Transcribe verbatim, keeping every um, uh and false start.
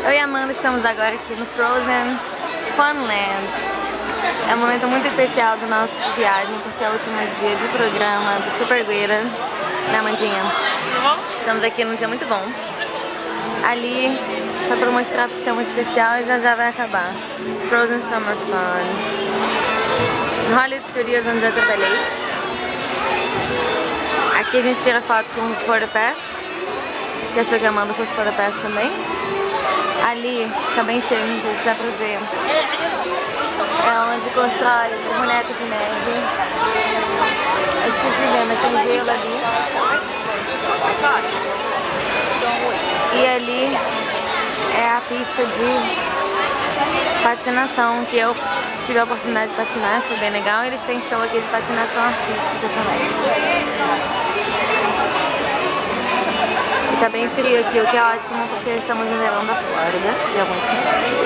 Eu e a Amanda estamos agora aqui no Frozen Funland. É um momento muito especial da nossa viagem, porque é o último dia de programa do Super Guira, né, Amandinha? Tudo bom? Estamos aqui num dia muito bom. Ali, só pra mostrar que isso é muito especial e já já vai acabar. Frozen Summer Fun. No Hollywood Studios, onde eu trabalhei. Aqui a gente tira foto com o Porta Pass, que achou que a Amanda fosse Porta Pass também. Ali, tá bem cheio, não sei se dá pra ver. É onde constrói o boneco de neve. É difícil de ver, mas tem gelo ali. E ali é a pista de patinação, que eu tive a oportunidade de patinar, foi bem legal. Eles têm show aqui de patinação artística também. E tá bem frio aqui, o que é ótimo, porque estamos no verão da Flórida, de alguns países.